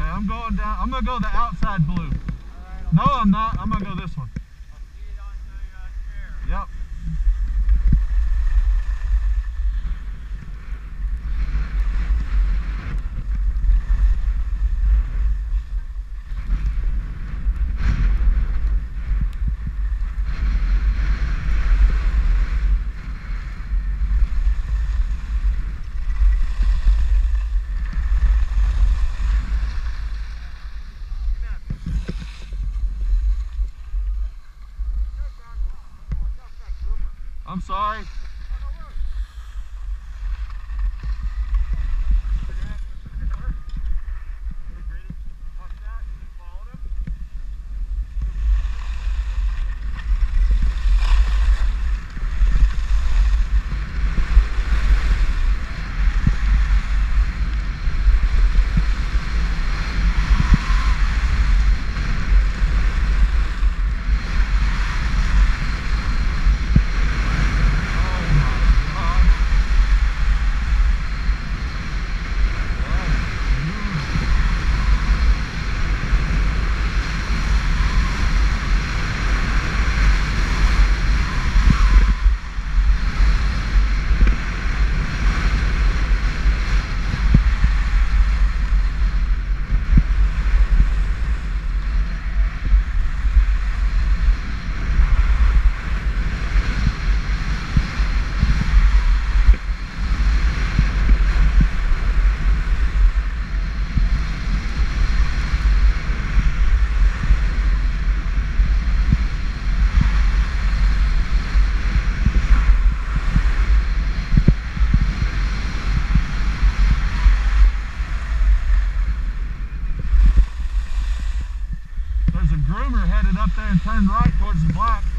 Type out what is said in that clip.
I'm going down. I'm gonna go the outside blue. No, I'm not. I'm gonna go this one. Yep. I'm sorry. There's a groomer headed up there and turned right towards the black.